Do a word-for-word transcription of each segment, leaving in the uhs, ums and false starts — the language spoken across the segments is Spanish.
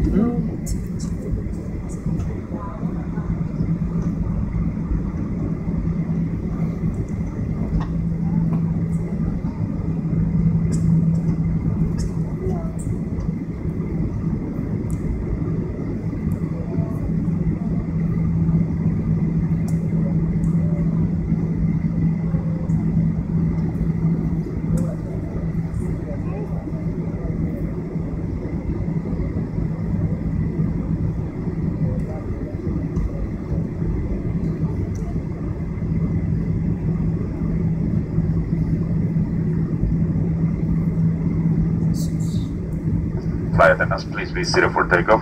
Flight attendants, please be zero for takeoff.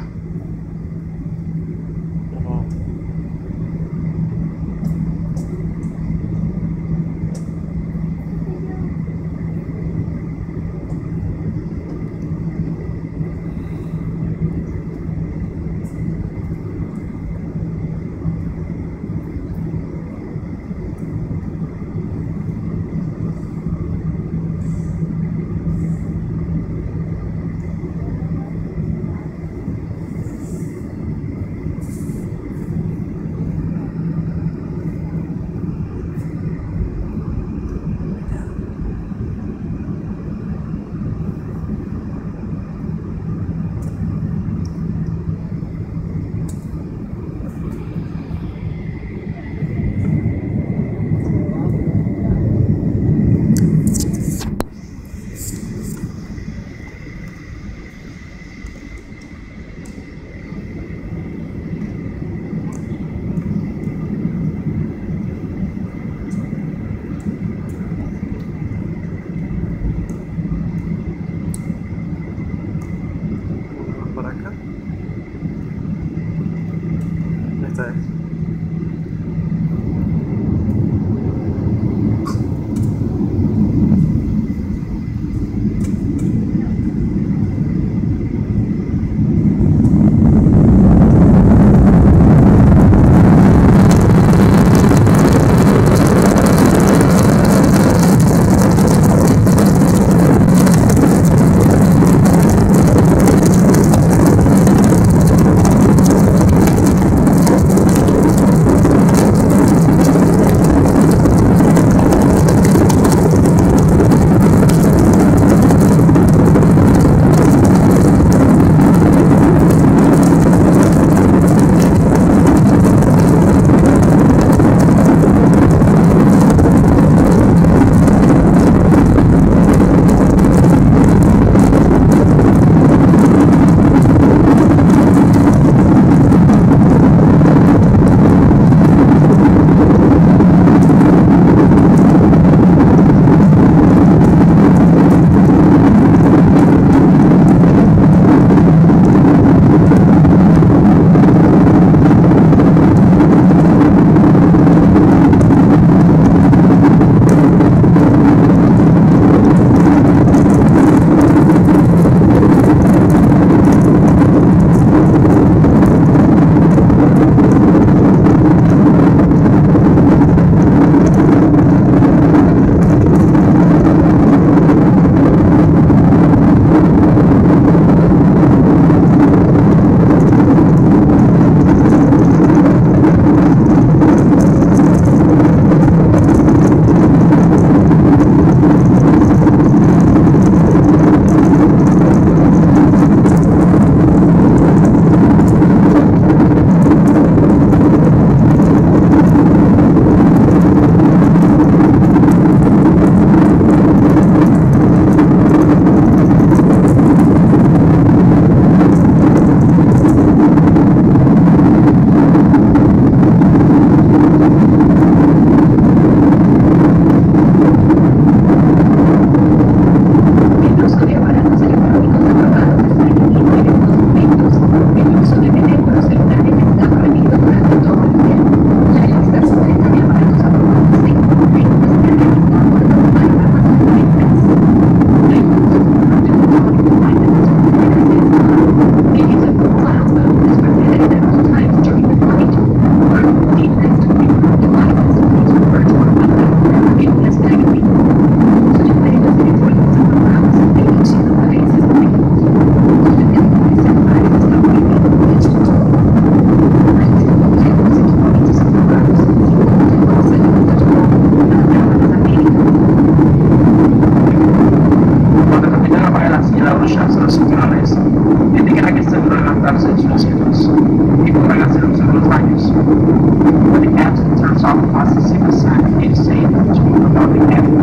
de sus asientos y pónganse los en los baños. When the captain turns off the passenger sign, it is safe to move about the cabin.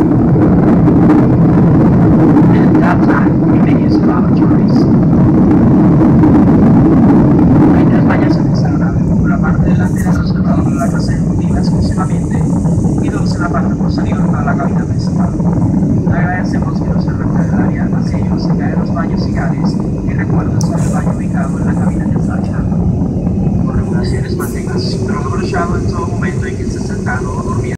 And at that time, we may use lavatories. Hay tres baños en esta nave, por la parte delantera reservado para la clase ejecutiva exclusivamente y dos en la parte posterior para la cabina principal. Agradecemos que nos recuerde el área hacia ellos cerca de los baños y gares y recuerden sobre el baño ubicado en la cabina de Sacha. Por regulaciones mantenga su cinturón abrochado en todo momento en que esté sentado o durmiendo.